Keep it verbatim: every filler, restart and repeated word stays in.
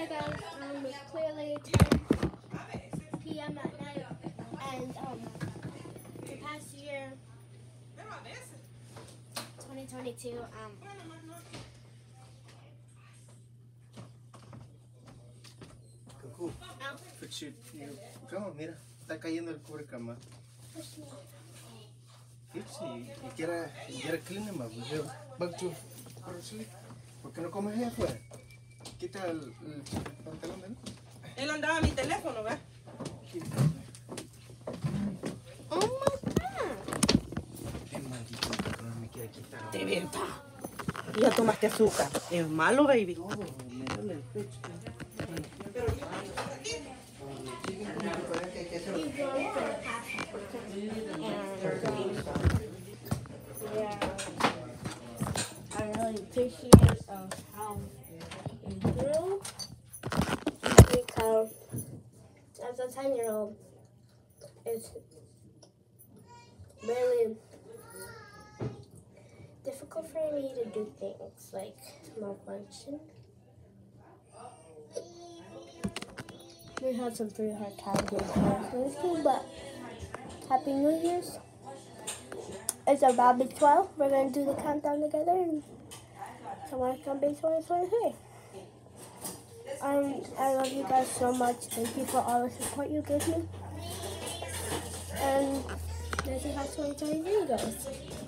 Hi guys, um, it's clearly ten p m at night, and um, the past year, twenty twenty-two, um, Cucú, fix your, your cama, mira, está cayendo el cubrecama. Ipsi, y quiera, y quiera clean más, pues yo, back to, ¿por qué no comes ahí afuera? Quita el, el pantalón de él. Él andaba a mi teléfono, ¿ves? oh my god, Es maldito, pero no me quiere quitar. De verdad. Ya tomaste azúcar. Es malo, baby. No, me duele el pecho. he's going for the past yeah, I really appreciate uh, how you grew, because as a ten year old, it's really difficult for me to do things like malfunction. We had some pretty hard times in twenty twenty-two, but Happy New Year's. It's about to be twelve. We're going to do the countdown together, and someone's going to be twenty twenty-three. Um, I love you guys so much. Thank you for all the support you give me. And let's see how twenty twenty-three goes.